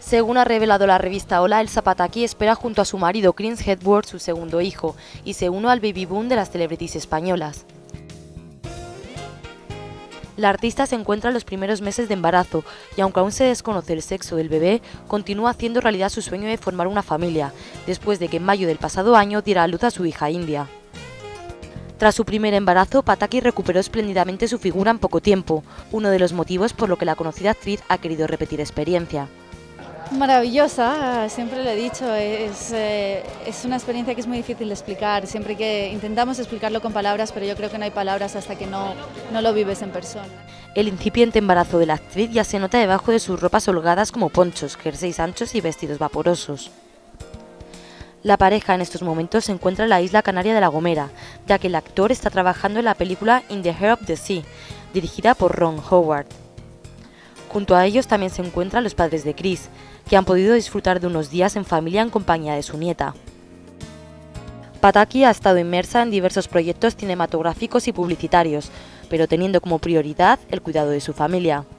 Según ha revelado la revista Hola, Elsa Pataky espera junto a su marido Chris Hemsworth su segundo hijo y se une al baby boom de las celebrities españolas. La artista se encuentra en los primeros meses de embarazo y aunque aún se desconoce el sexo del bebé, continúa haciendo realidad su sueño de formar una familia, después de que en mayo del pasado año diera a luz a su hija India. Tras su primer embarazo, Pataky recuperó espléndidamente su figura en poco tiempo, uno de los motivos por lo que la conocida actriz ha querido repetir experiencia. Maravillosa, siempre lo he dicho, es una experiencia que es muy difícil de explicar, siempre que intentamos explicarlo con palabras, pero yo creo que no hay palabras hasta que no lo vives en persona. El incipiente embarazo de la actriz ya se nota debajo de sus ropas holgadas como ponchos, jerseys anchos y vestidos vaporosos. La pareja en estos momentos se encuentra en la isla canaria de La Gomera, ya que el actor está trabajando en la película In the Heart of the Sea, dirigida por Ron Howard. Junto a ellos también se encuentran los padres de Chris, que han podido disfrutar de unos días en familia en compañía de su nieta. Pataky ha estado inmersa en diversos proyectos cinematográficos y publicitarios, pero teniendo como prioridad el cuidado de su familia.